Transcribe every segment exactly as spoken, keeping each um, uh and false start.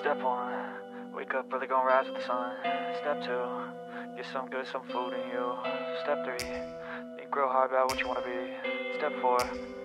Step one, wake up early, gonna rise with the sun. Step two, get some good, some food in you. Step three, think real hard about what you wanna be. Step four,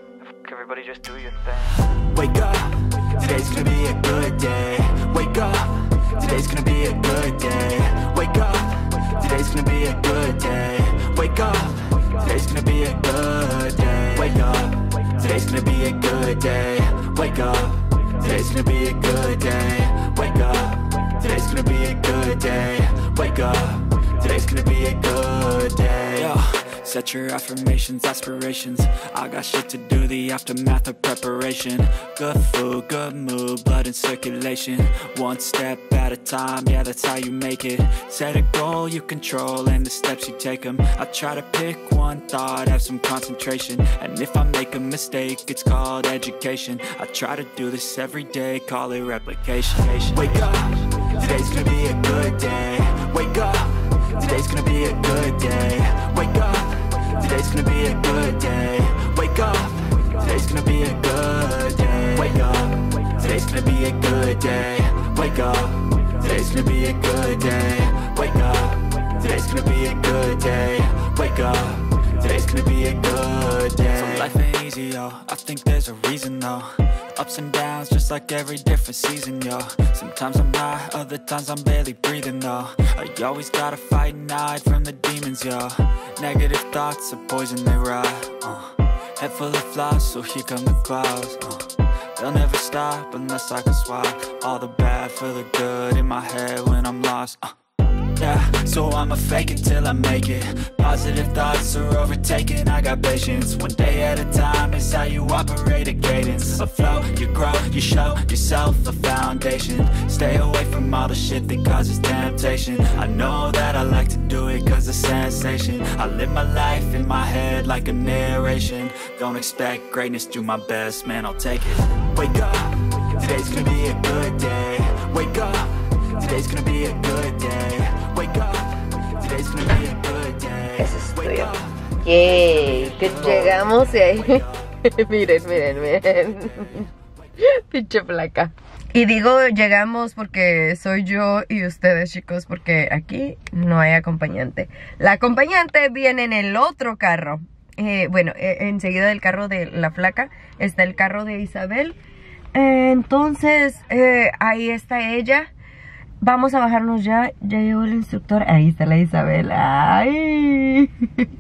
f- everybody just do your thing. Wake up, today's gonna be a good day. Wake up, today's gonna be a good day. Wake up, today's gonna be a good day. Wake up, today's gonna be a good day. Wake up, today's gonna be a good day. Wake up, today's gonna be a good day. Wake up, today's gonna be a good day. Wake up, today's gonna be a good day. Yo. Set your affirmations, aspirations. I got shit to do, the aftermath of preparation. Good food, good mood, blood in circulation. One step at a time, yeah, that's how you make it. Set a goal you control and the steps you take them. I try to pick one thought, have some concentration. And if I make a mistake, it's called education. I try to do this every day, call it replication. Wake up, today's gonna be a good day. Wake up, today's gonna be a good day. Wake up, today's gonna be a good day. Wake up, today's gonna be a good day. Wake up, today's gonna be a good day. Wake up, today's gonna be a good day. Wake up, today's gonna be a good day. Wake up, today's gonna be a good day. So life ain't easy, yo, I think there's a reason though. Ups and downs, just like every different season, yo. Sometimes I'm high, other times I'm barely breathing, though. I always gotta fight and hide from the demons, yo. Negative thoughts are poison, they rot, uh. Head full of flies, so here come the clouds, uh. They'll never stop unless I can swap all the bad for the good in my head when I'm lost, uh. Yeah, so I'ma fake it till I make it. Positive thoughts are overtaken, I got patience. One day at a time is how you operate a cadence. A flow, you grow, you show yourself a foundation. Stay away from all the shit that causes temptation. I know that I like to do it cause it's sensation. I live my life in my head like a narration. Don't expect greatness, do my best, man, I'll take it. Wake up, today's gonna be a good day. Wake up, today's gonna be a good day. Wake up, today's gonna be a good day. Eso es tuyo. Yay, que llegamos y ahí. Miren, miren, miren. Pinche placa. Y digo llegamos porque soy yo y ustedes, chicos, porque aquí no hay acompañante. La acompañante viene en el otro carro. Eh, bueno, eh, enseguida del carro de la flaca está el carro de Isabel. Eh, entonces, eh, ahí está ella. Vamos a bajarnos ya. Ya llegó el instructor. Ahí está la Isabel. Ay,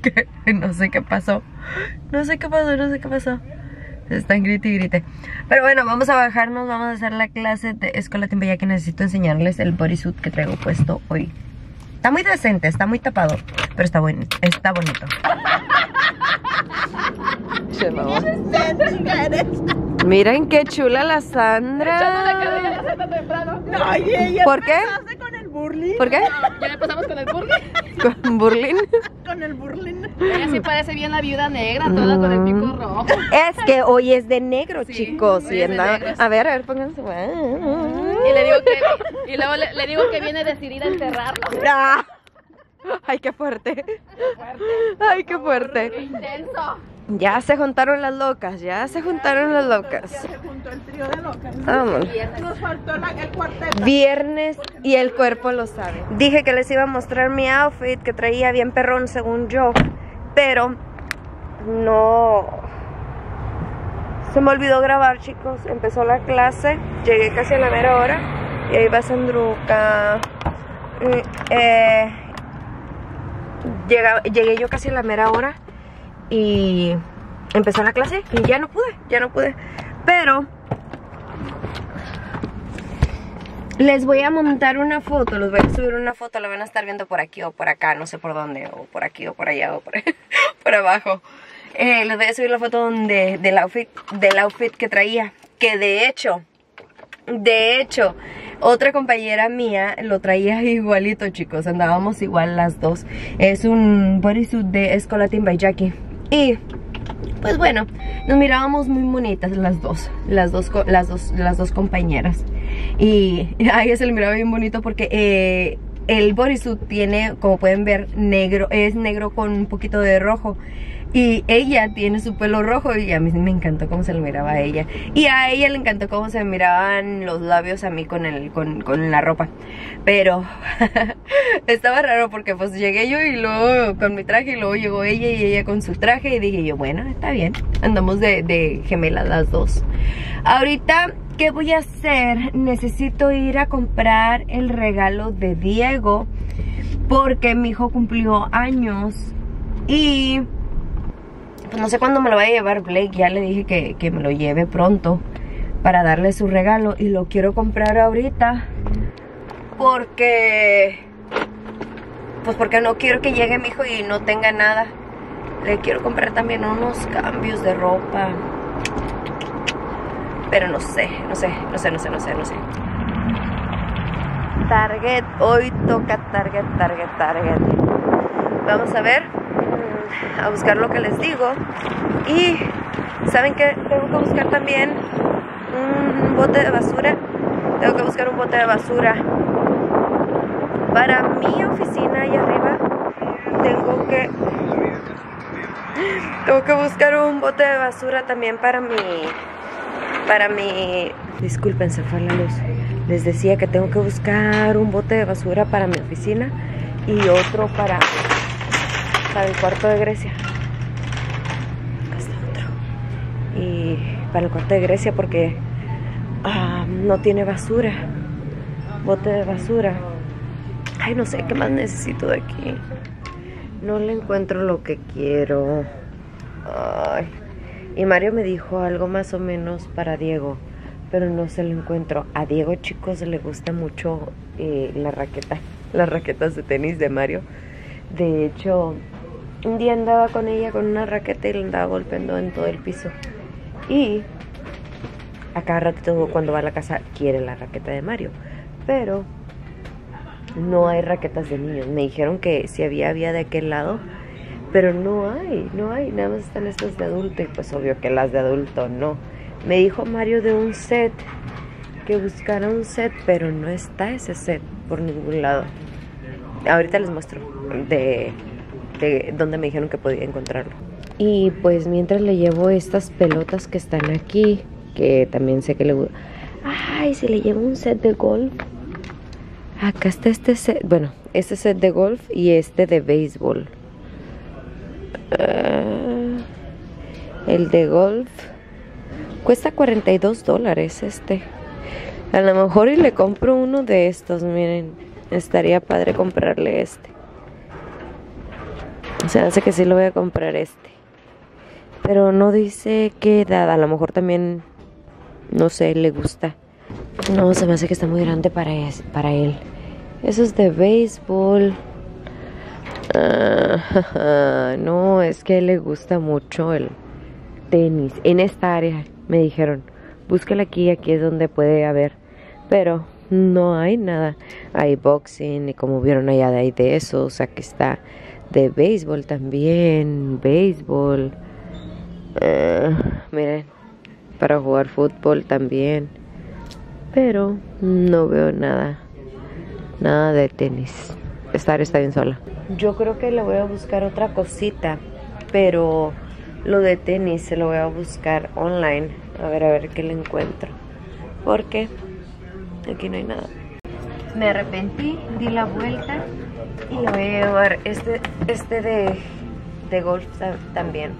no sé qué pasó. No sé qué pasó, no sé qué pasó. Están grite y grite. Pero bueno, vamos a bajarnos. Vamos a hacer la clase de escolatimba, ya que necesito enseñarles el bodysuit que traigo puesto hoy. Está muy decente, está muy tapado, pero está bueno, está bonito. Miren qué chula la Sandra. No, ella ¿Por qué? con el burling. ¿Por qué? Ya empezamos con el burling. ¿Con burling? Con el burling. Ella sí parece bien la viuda negra, toda con el pico rojo. Es que hoy es de negro, Sí, chicos. hoy Y es de anda- negros. a ver, a ver, pónganse. Y le digo que, y luego le, le digo que viene decidida a enterrarlo. Ah. Ay, qué fuerte. Ay, qué fuerte. Intenso. Ya se juntaron las locas, ya se juntaron las locas. Ya se juntó el trío de locas. Vamos. Nos faltó la- el cuarteto. Viernes y el cuerpo lo sabe. Dije que les iba a mostrar mi outfit que traía bien perrón según yo, pero no. Se me olvidó grabar, chicos. Empezó la clase, llegué casi a la mera hora y ahí va Sandruca. Mm, Eh, llega- llegué yo casi a la mera hora y empezó la clase y ya no pude, ya no pude. Pero les voy a montar una foto, les voy a subir una foto, la van a estar viendo por aquí o por acá, no sé por dónde, o por aquí o por allá o por, por abajo. Eh, les voy a subir la foto donde, del, outfit, del outfit que traía, que de hecho, de hecho, otra compañera mía lo traía igualito, chicos, andábamos igual las dos. Es un bodysuit de Escolatin by Jackie. Y pues bueno, nos mirábamos muy bonitas las dos, las dos, las dos, las dos compañeras. Y a ella se le miraba bien bonito porque eh, el bodysuit tiene, como pueden ver, negro, es negro con un poquito de rojo. Y ella tiene su pelo rojo y a mí me encantó cómo se le miraba a ella. Y a ella le encantó cómo se me miraban los labios a mí con, el, con, con la ropa. Pero estaba raro porque pues llegué yo y luego con mi traje y luego llegó ella y ella con su traje. Y dije yo, bueno, está bien, andamos de, de gemelas las dos. Ahorita, ¿qué voy a hacer? Necesito ir a comprar el regalo de Diego porque mi hijo cumplió años y pues no sé cuándo me lo vaya a llevar Blake. Ya le dije que, que me lo lleve pronto para darle su regalo y lo quiero comprar ahorita porque pues porque no quiero que llegue mi hijo y no tenga nada. Le quiero comprar también unos cambios de ropa, pero no sé, no sé, no sé, no sé, no sé, no sé. Target, hoy toca Target, Target, Target. Vamos a ver, a buscar lo que les digo. Y ¿saben qué? Tengo que buscar también un bote de basura. Tengo que buscar un bote de basura para mi oficina allá arriba. Tengo que Tengo que buscar un bote de basura también para mi Para mi Disculpen, se fue la luz. Les decía que tengo que buscar un bote de basura para mi oficina y otro para, para el cuarto de Grecia. Acá está otro. Y para el cuarto de Grecia porque uh, no tiene basura. Bote de basura. Ay, no sé qué más necesito de aquí. No le encuentro lo que quiero. Ay. Y Mario me dijo algo más o menos para Diego, pero no se lo encuentro. A Diego, chicos, le gusta mucho eh, la raqueta, las raquetas de tenis de Mario. De hecho, un día andaba con ella con una raqueta y le andaba golpeando en todo el piso. Y a cada ratito cuando va a la casa quiere la raqueta de Mario. Pero no hay raquetas de niños. Me dijeron que si había, había de aquel lado. Pero no hay, no hay, nada más están estas de adulto y pues obvio que las de adulto no. Me dijo Mario de un set, que buscara un set, pero no está ese set por ningún lado. Ahorita les muestro de, de donde me dijeron que podía encontrarlo. Y pues mientras le llevo estas pelotas que están aquí, que también sé que le gusta. Ay, si le llevo un set de golf. Acá está este set, bueno, este set de golf y este de béisbol. Uh, el de golf cuesta cuarenta y dos dólares este. A lo mejor y le compro uno de estos, miren. Estaría padre comprarle este. O sea, hace que sí lo voy a comprar este. Pero no dice qué edad. A lo mejor también, no sé, le gusta. No, se me hace que está muy grande para, es, para él. Eso es de béisbol. Uh, no, es que a él le gusta mucho el tenis. En esta área me dijeron, búscala aquí, aquí es donde puede haber. Pero no hay nada. Hay boxing y como vieron allá hay de esos. Aquí está de béisbol también. Béisbol. Uh, miren, para jugar fútbol también. Pero no veo nada. Nada de tenis. Esta área está bien sola. Yo creo que le voy a buscar otra cosita, pero lo de tenis se lo voy a buscar online. A ver, a ver qué le encuentro. Porque aquí no hay nada. Me arrepentí, di la vuelta y le voy a llevar este, este de, de golf también.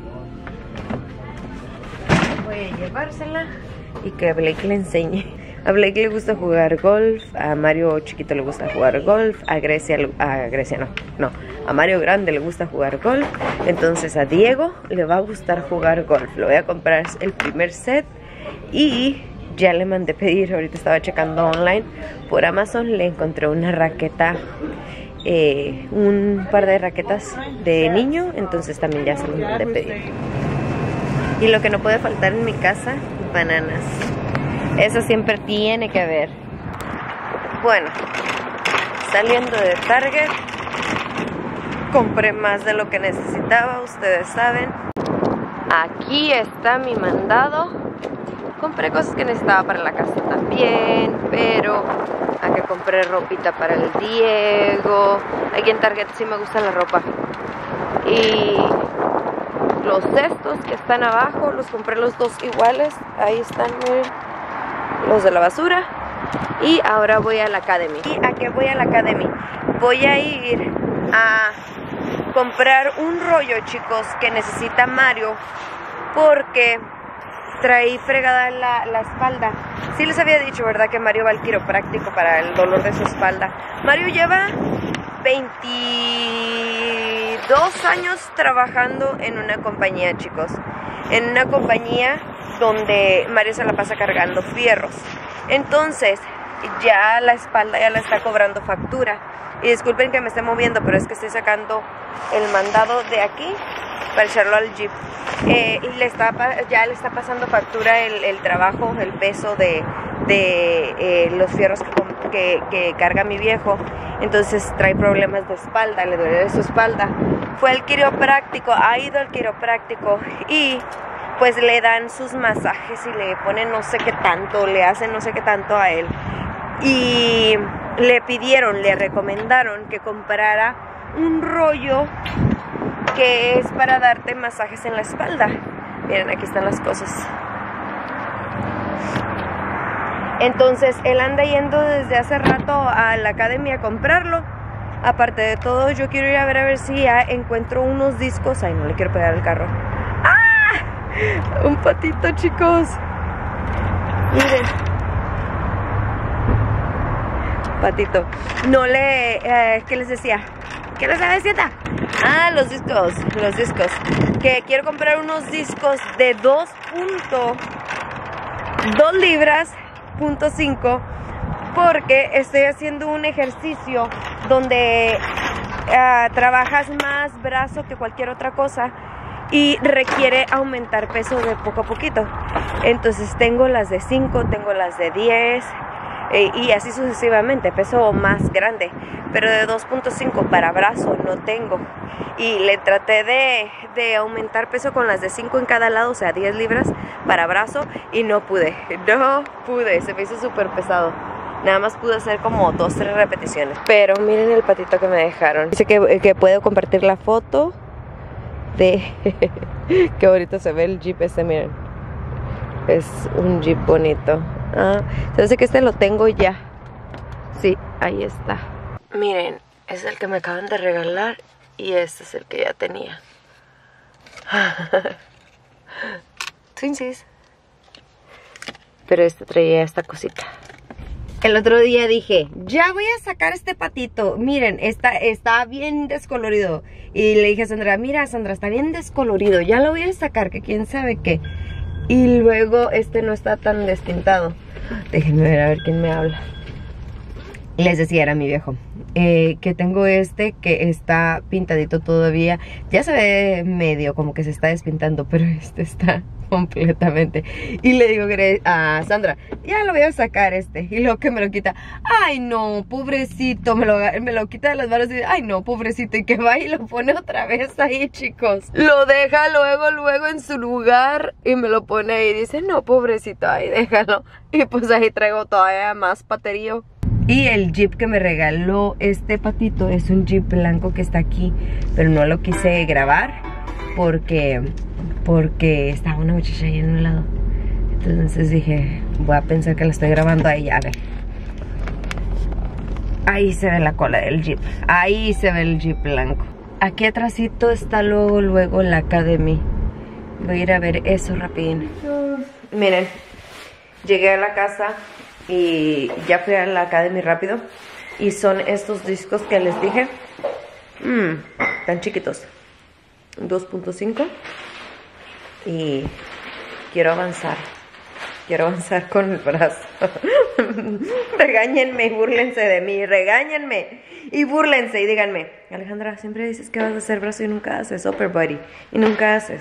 Voy a llevársela y que Blake le enseñe. A Blake le gusta jugar golf, a Mario chiquito le gusta jugar golf, a Grecia, a Grecia no, no, a Mario grande le gusta jugar golf, entonces a Diego le va a gustar jugar golf. Le voy a comprar el primer set y ya le mandé pedir, ahorita estaba checando online, por Amazon le encontré una raqueta, eh, un par de raquetas de niño, entonces también ya se los mandé pedir. Y lo que no puede faltar en mi casa, bananas. Eso siempre tiene que ver. Bueno, saliendo de Target, compré más de lo que necesitaba, ustedes saben. Aquí está mi mandado. Compré cosas que necesitaba para la casa también, pero aquí compré ropita para el Diego. Aquí en Target sí me gusta la ropa. Y los cestos que están abajo, los compré los dos iguales. Ahí están, miren, los de la basura. Y ahora voy a la Academy. ¿Y a qué voy a la Academy? Voy a ir a comprar un rollo, chicos, que necesita Mario, porque traí fregada la, la espalda. Sí les había dicho, ¿verdad? Que Mario va al quiropráctico para el dolor de su espalda. Mario lleva veintidós años trabajando en una compañía, chicos. En una compañía donde Mario se la pasa cargando fierros. Entonces, ya la espalda ya la está cobrando factura. Y disculpen que me esté moviendo, pero es que estoy sacando el mandado de aquí para echarlo al Jeep. Eh, y le está, ya le está pasando factura el, el trabajo, el peso de, de eh, los fierros que, que, que carga mi viejo. Entonces trae problemas de espalda, le duele de su espalda. Fue al quiropráctico, ha ido al quiropráctico y pues le dan sus masajes y le ponen no sé qué tanto, le hacen no sé qué tanto a él. Y le pidieron, le recomendaron que comprara un rollo que es para darte masajes en la espalda. Miren, aquí están las cosas. Entonces él anda yendo desde hace rato a la academia a comprarlo. Aparte de todo, yo quiero ir a ver a ver si ya encuentro unos discos. Ay, no le quiero pegar al carro. ¡Ah! Un patito, chicos. Miren. Patito. No le... Eh, ¿Qué les decía? ¿Qué les decía? Ah, los discos. Los discos. Que quiero comprar unos discos de dos punto dos libras, punto cinco, porque estoy haciendo un ejercicio donde uh, trabajas más brazo que cualquier otra cosa y requiere aumentar peso de poco a poquito. Entonces tengo las de cinco, tengo las de diez eh, y así sucesivamente, peso más grande, pero de dos punto cinco para brazo no tengo. Y le traté de, de aumentar peso con las de cinco en cada lado, o sea, diez libras para brazo, y no pude, no pude, se me hizo súper pesado. Nada más pude hacer como dos, tres repeticiones. Pero miren el patito que me dejaron. Dice que, que puedo compartir la foto de... que ahorita se ve el Jeep este, miren. Es un Jeep bonito. Ah, se hace que este lo tengo ya. Sí, ahí está. Miren, es el que me acaban de regalar y este es el que ya tenía. Twinsies. Pero este traía esta cosita. El otro día dije, ya voy a sacar este patito. Miren, está, está bien descolorido. Y le dije a Sandra, mira Sandra, está bien descolorido, ya lo voy a sacar, que quién sabe qué. Y luego este no está tan destintado. Déjenme ver a ver quién me habla. Les decía, era mi viejo, eh, que tengo este que está pintadito todavía. Ya se ve medio como que se está despintando, pero este está completamente. Y le digo a Sandra, ya lo voy a sacar este. Y luego que me lo quita, ay no, pobrecito, me lo, me lo quita de las manos y dice, ay no, pobrecito. Y que va y lo pone otra vez ahí, chicos. Lo deja luego, luego en su lugar y me lo pone ahí. Dice, no, pobrecito, ahí déjalo. Y pues ahí traigo todavía más paterío. Y el Jeep que me regaló este patito es un Jeep blanco que está aquí, pero no lo quise grabar porque, porque estaba una muchacha ahí en un lado. Entonces dije, voy a pensar que la estoy grabando ahí, a ver. Ahí se ve la cola del Jeep, ahí se ve el Jeep blanco. Aquí atrásito está luego, luego la Academy. Voy a ir a ver eso rapidín. Miren, llegué a la casa y ya fui a la Academy rápido. Y son estos discos que les dije. Mmm, tan chiquitos. dos punto cinco. Y quiero avanzar. Quiero avanzar con el brazo. Regáñenme y búrlense de mí. Regáñenme y búrlense y díganme, Alejandra, siempre dices que vas a hacer brazo y nunca haces upper body. Y nunca haces.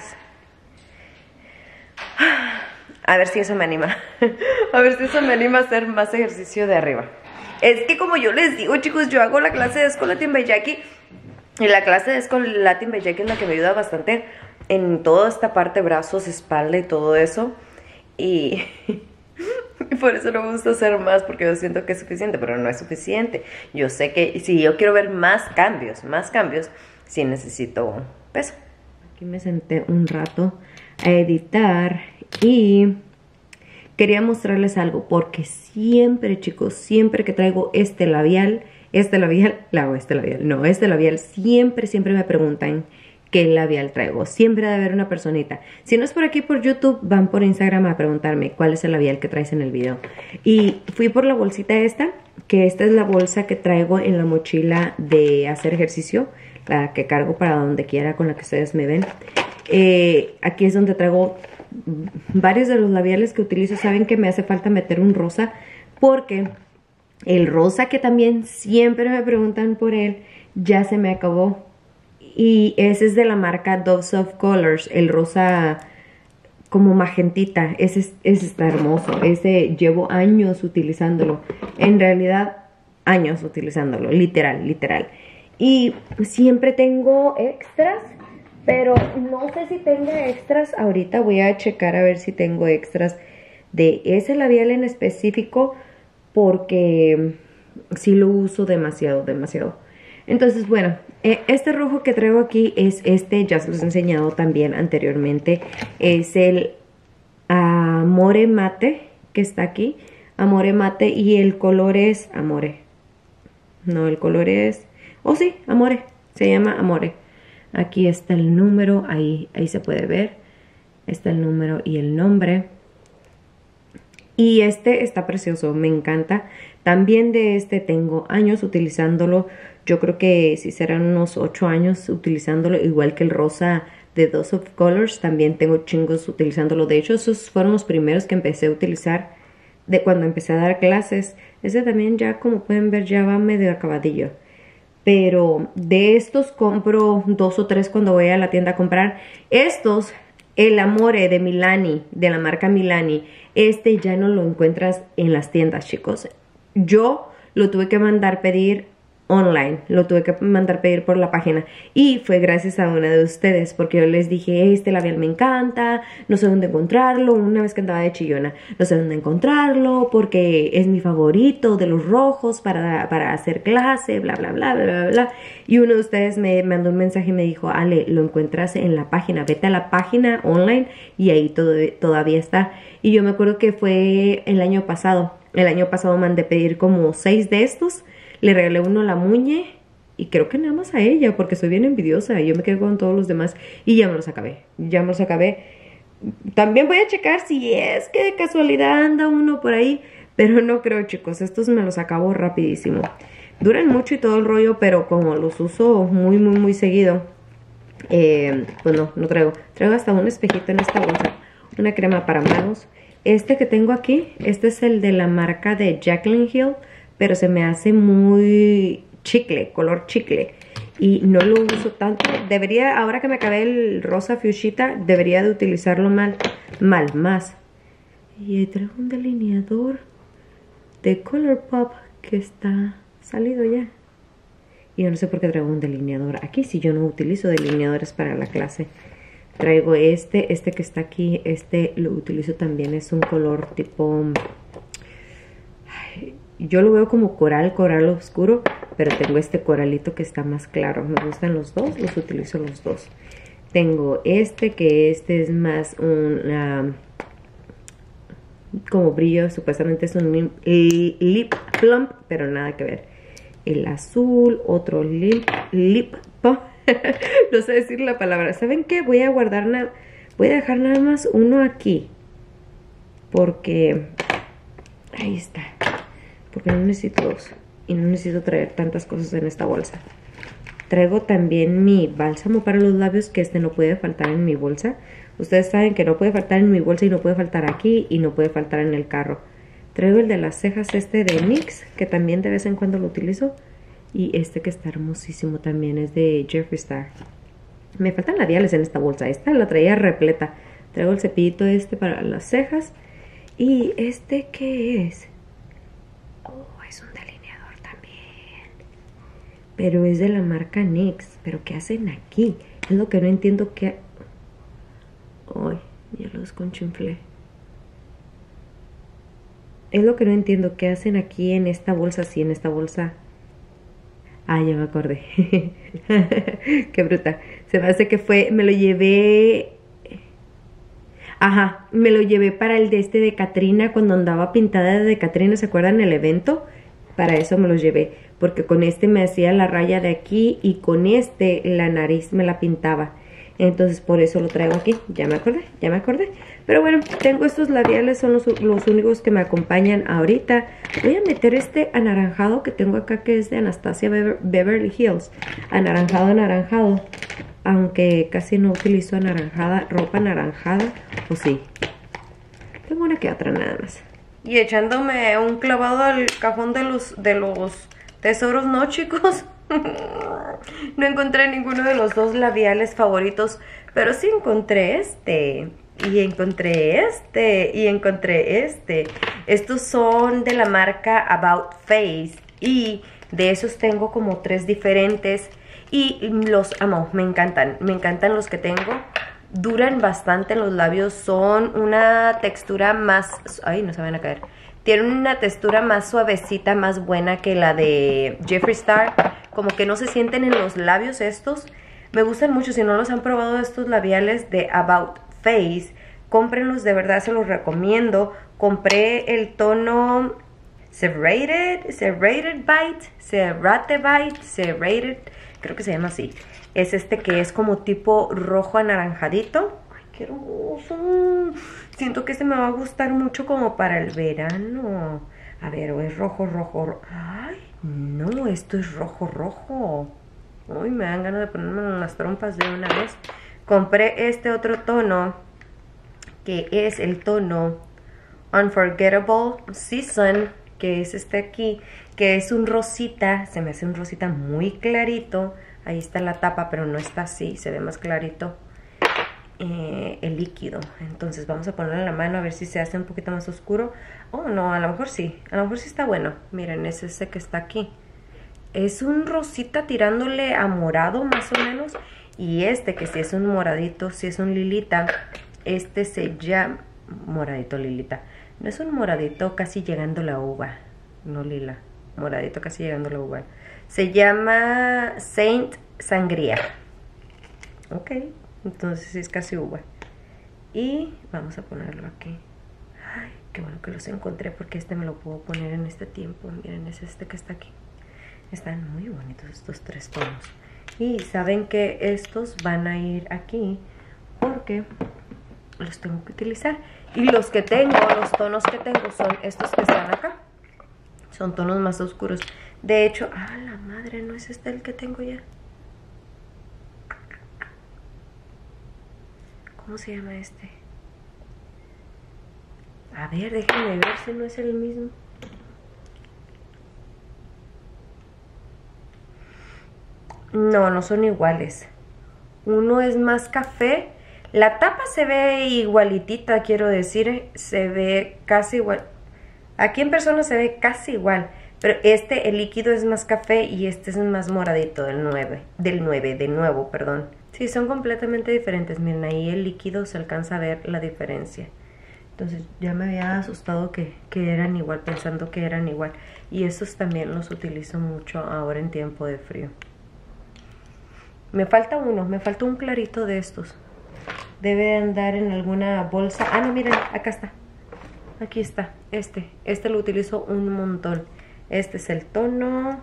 A ver si eso me anima. A ver si eso me anima a hacer más ejercicio de arriba. Es que como yo les digo, chicos, yo hago la clase de School Latin by Jackie. Y la clase de School Latin by Jackie es la que me ayuda bastante en toda esta parte, brazos, espalda y todo eso. Y, y por eso no me gusta hacer más, porque yo siento que es suficiente, pero no es suficiente. Yo sé que si yo quiero ver más cambios, más cambios, sí necesito peso. Aquí me senté un rato a editar y quería mostrarles algo porque siempre, chicos, siempre que traigo este labial, este labial, la este labial, no, este labial, siempre, siempre me preguntan qué labial traigo. Siempre debe haber una personita. Si no es por aquí por YouTube, van por Instagram a preguntarme cuál es el labial que traes en el video. Y fui por la bolsita esta, que esta es la bolsa que traigo en la mochila de hacer ejercicio, la que cargo para donde quiera, con la que ustedes me ven. Eh, aquí es donde traigo varios de los labiales que utilizo. Saben que me hace falta meter un rosa, porque el rosa que también siempre me preguntan por él, ya se me acabó. Y ese es de la marca Dove Soft Colors, el rosa como magentita. Ese, ese está hermoso. Ese llevo años utilizándolo. En realidad, años utilizándolo. Literal, literal. Y siempre tengo extras, pero no sé si tengo extras. Ahorita voy a checar a ver si tengo extras de ese labial en específico, porque sí lo uso demasiado, demasiado. Entonces, bueno, este rojo que traigo aquí es este, ya se los he enseñado también anteriormente. Es el Amore Mate, que está aquí. Amore Mate, y el color es Amore. No, el color es... Oh, sí, Amore. Se llama Amore. Aquí está el número, ahí, ahí se puede ver. Está el número y el nombre. Y este está precioso, me encanta. También de este tengo años utilizándolo. Yo creo que si serán unos ocho años utilizándolo, igual que el rosa de Dove Soft Colors. También tengo chingos utilizándolo. De hecho, esos fueron los primeros que empecé a utilizar de cuando empecé a dar clases. Ese también ya, como pueden ver, ya va medio acabadillo. Pero de estos compro dos o tres cuando voy a la tienda a comprar. Estos, el Amore de Milani, de la marca Milani, este ya no lo encuentras en las tiendas, chicos. Yo lo tuve que mandar pedir online, lo tuve que mandar pedir por la página, y fue gracias a una de ustedes, porque yo les dije, este labial me encanta, no sé dónde encontrarlo, una vez que andaba de chillona, no sé dónde encontrarlo, porque es mi favorito de los rojos para, para hacer clase, bla, bla, bla, bla, bla, bla. Y uno de ustedes me mandó un mensaje y me dijo, Ale, lo encuentras en la página, vete a la página online y ahí todo, todavía está. Y yo me acuerdo que fue el año pasado, el año pasado mandé pedir como seis de estos. Le regalé uno a la Muñe y creo que nada más a ella, porque soy bien envidiosa. Yo me quedé con todos los demás y ya me los acabé. Ya me los acabé. También voy a checar si es que de casualidad anda uno por ahí, pero no creo, chicos. Estos me los acabo rapidísimo. Duran mucho y todo el rollo, pero como los uso muy, muy, muy seguido, eh, pues no, no traigo. Traigo hasta un espejito en esta bolsa. Una crema para manos. Este que tengo aquí, este es el de la marca de Jaclyn Hill, pero se me hace muy chicle, color chicle. Y no lo uso tanto. Debería, ahora que me acabé el rosa fuchsia, debería de utilizarlo mal, mal, más. Y ahí traigo un delineador de Colourpop que está salido ya. Y yo no sé por qué traigo un delineador aquí, si yo no utilizo delineadores para la clase. Traigo este, este que está aquí, este lo utilizo también, es un color tipo... Ay, yo lo veo como coral, coral oscuro, pero tengo este coralito que está más claro. Me gustan los dos, los utilizo los dos. Tengo este, que este es más un... Uh, como brillo, supuestamente es un lip, lip plump, pero nada que ver. El azul, otro lip, lip plump. No sé decir la palabra. ¿Saben qué? Voy a guardar nada. Voy a dejar nada más uno aquí, porque ahí está. Porque no necesito dos. Y no necesito traer tantas cosas en esta bolsa. Traigo también mi bálsamo para los labios, que este no puede faltar en mi bolsa. Ustedes saben que no puede faltar en mi bolsa y no puede faltar aquí y no puede faltar en el carro. Traigo el de las cejas, este de NYX, que también de vez en cuando lo utilizo. Y este que está hermosísimo también, es de Jeffree Star. Me faltan labiales en esta bolsa. Esta la traía repleta. Traigo el cepillito este para las cejas. Y este, ¿qué es? Oh, es un delineador también. Pero es de la marca NYX. ¿Pero qué hacen aquí? Es lo que no entiendo. Que... Ay, ya los conchinflé. Es lo que no entiendo. ¿Qué hacen aquí en esta bolsa? Sí, en esta bolsa... Ah, ya me acordé. Qué bruta. Se me hace que fue, me lo llevé... Ajá, me lo llevé para el de este de Catrina cuando andaba pintada de Catrina, ¿se acuerdan el evento? Para eso me los llevé, porque con este me hacía la raya de aquí y con este la nariz me la pintaba. Entonces por eso lo traigo aquí, ya me acordé, ya me acordé. Pero bueno, tengo estos labiales, son los, los únicos que me acompañan ahorita. Voy a meter este anaranjado que tengo acá, que es de Anastasia Bever Beverly Hills. Anaranjado, anaranjado. Aunque casi no utilizo anaranjada, ropa anaranjada, o sí. Tengo una que otra nada más. Y echándome un clavado al cajón de los, de los tesoros, ¿no, chicos? No encontré ninguno de los dos labiales favoritos, pero sí encontré este, y encontré este, y encontré este. Estos son de la marca About Face, y de esos tengo como tres diferentes, y los amo, me encantan, me encantan los que tengo. Duran bastante en los labios, son una textura más... Ay, no se van a caer. Tienen una textura más suavecita, más buena que la de Jeffree Star. Como que no se sienten en los labios estos. Me gustan mucho, si no los han probado estos labiales de About Face, cómprenlos, de verdad se los recomiendo. Compré el tono Serrated, Serrated Bite, Serrate Bite, Serrated, creo que se llama así. Es este que es como tipo rojo anaranjadito. Ay, qué hermoso. Siento que este me va a gustar mucho como para el verano. A ver, o es rojo, rojo, rojo. Ay, no, esto es rojo, rojo. Uy, me dan ganas de ponerme en las trompas de una vez. Compré este otro tono, que es el tono Unforgettable Season, que es este aquí, que es un rosita. Se me hace un rosita muy clarito. Ahí está la tapa, pero no está así, se ve más clarito eh, el líquido. Entonces vamos a ponerlo en la mano a ver si se hace un poquito más oscuro. Oh, no, a lo mejor sí, a lo mejor sí está bueno. Miren, es ese que está aquí. Es un rosita tirándole a morado más o menos. Y este que sí es un moradito, sí es un lilita. Este se llama... Moradito lilita. No es un moradito casi llegando a la uva. No lila, moradito casi llegando a la uva. Se llama Saint Sangría. Ok, entonces es casi uva. Y vamos a ponerlo aquí. Ay, qué bueno que los encontré, porque este me lo puedo poner en este tiempo. Miren, es este que está aquí. Están muy bonitos estos tres tonos. Y saben que estos van a ir aquí porque los tengo que utilizar. Y los que tengo, los tonos que tengo son estos que están acá. Son tonos más oscuros. De hecho, ah, la madre, no es este el que tengo ya. ¿Cómo se llama este? A ver, déjenme ver si no es el mismo. No, no son iguales. Uno es más café. La tapa se ve igualitita, quiero decir. Se ve casi igual. Aquí en persona se ve casi igual. Pero este, el líquido es más café y este es más moradito del nueve. Del nueve, de nuevo, perdón. Sí, son completamente diferentes. Miren, ahí el líquido se alcanza a ver la diferencia. Entonces ya me había asustado que, que eran igual, pensando que eran igual. Y estos también los utilizo mucho ahora en tiempo de frío. Me falta uno, me falta un clarito de estos. Debe andar en alguna bolsa. Ah, no, miren, acá está. Aquí está, este. Este lo utilizo un montón. Este es el tono.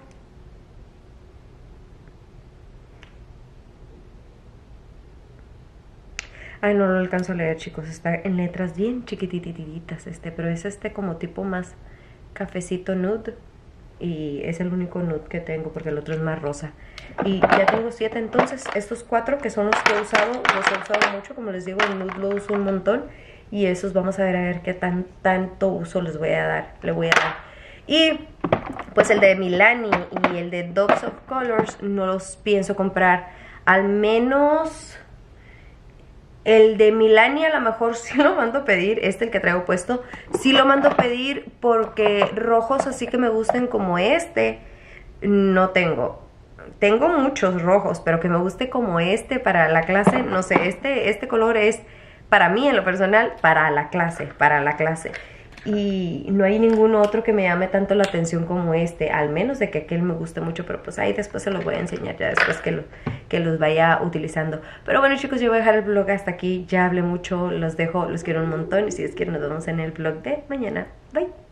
Ay, no lo alcanzo a leer, chicos. Está en letras bien chiquitititas este. Pero es este como tipo más cafecito nude. Y es el único nude que tengo porque el otro es más rosa. Y ya tengo siete, entonces estos cuatro que son los que he usado, los he usado mucho. Como les digo, el nude lo uso un montón. Y esos vamos a ver a ver qué tan, tanto uso les voy a dar. Le voy a dar. Y pues el de Milani y el de Dogs of Colors no los pienso comprar. Al menos el de Milani a lo mejor sí lo mando a pedir. Este, el que traigo puesto, sí lo mando a pedir porque rojos así que me gusten como este no tengo. Tengo muchos rojos, pero que me guste como este para la clase, no sé, este, este color es para mí en lo personal, para la clase, para la clase. y no hay ningún otro que me llame tanto la atención como este, al menos de que aquel me guste mucho, pero pues ahí después se los voy a enseñar ya después que, lo, que los vaya utilizando. Pero bueno, chicos, yo voy a dejar el vlog hasta aquí, ya hablé mucho, los dejo, los quiero un montón y si les quieren nos vemos en el vlog de mañana. Bye.